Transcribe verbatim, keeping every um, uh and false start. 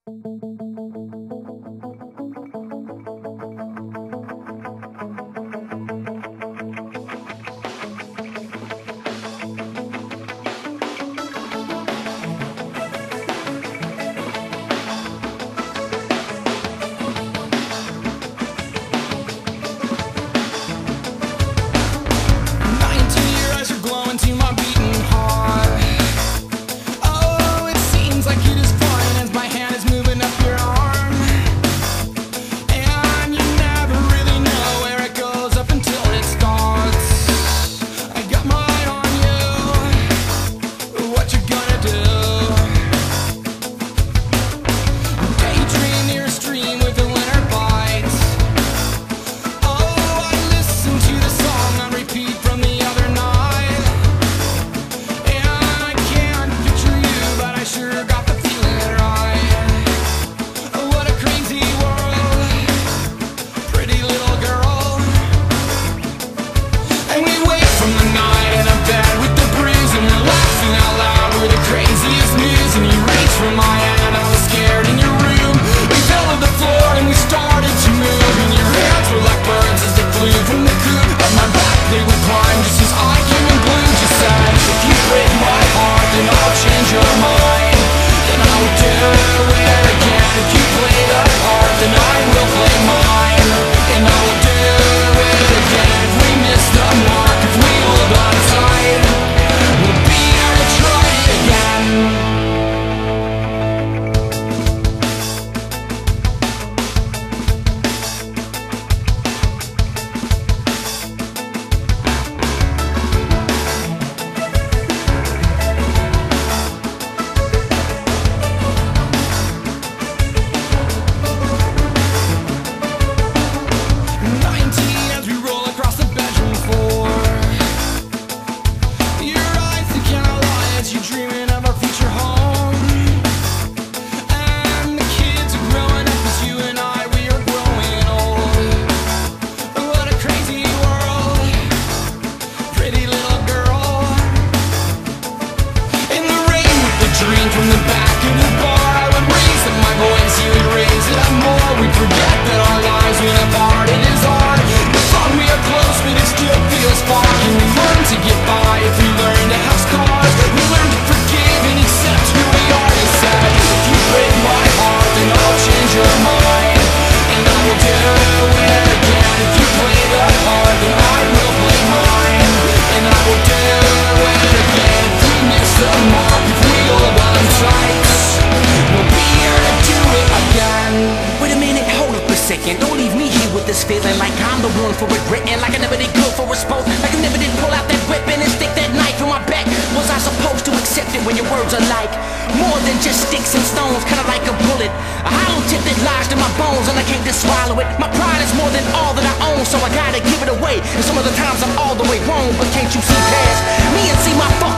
Don't leave me here with this feeling like I'm the one for regretting, like I never did good for response, like I never did pull out that weapon and stick that knife in my back. Was I supposed to accept it when your words are like more than just sticks and stones, kinda like a bullet, a hollow tip that lodged in my bones and I can't just swallow it. My pride is more than all that I own, so I gotta give it away. And some of the times I'm all the way wrong, but can't you see past me and see my fault?